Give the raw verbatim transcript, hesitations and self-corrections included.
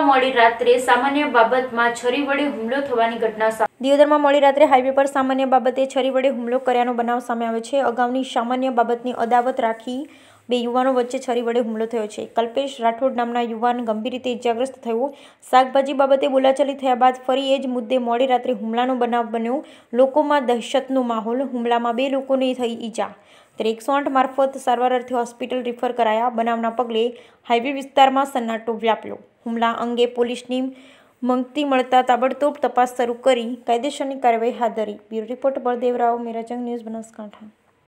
દિયોદરમાં મોડી રાત્રે સામાન્ય બાબતમાં છરી વડે હુમલો થવાની ઘટના સામે દિયોદરમાં મોડી રાત્રે હાઈવે પર સામાન્ય બાબતે છરી વડે હુમલો કર્યાનો બનાવ સામે આવ્યો છે। અગાઉની સામાન્ય બાબતની અદાવત રાખી બે યુવાનો વચ્ચે છરી વડે હુમલો થયો છે। કલ્પેશ રાઠોડ નામના યુવાન ગંભીર રીતે ઇજાગ્રસ્ત થયો। શાકભાજી બાબતે બોલાચાલી થયા બાદ ફરી એ જ મુદ્દે મોડી રાત્રે હુમલાનો બનાવ બન્યો। લોકોમાં દહેશતનો માહોલ। હુમલામાં બે લોકોને થઈ ઈજા, ત્યારે એકસો આઠ મારફત સારવાર અર્થે હોસ્પિટલ રિફર કરાયા। બનાવના પગલે હાઈવે વિસ્તારમાં સન્નાટો વ્યાપ્યો। હુમલા અંગે પોલીસની માહિતી મળતા તાબડતોબ તપાસ શરૂ કરી કાયદેસરની કાર્યવાહી હાથ ધરી। બ્યુરો રિપોર્ટ બળદેવ રાવ, મેરાજંગ ન્યૂઝ, બનાસકાંઠા।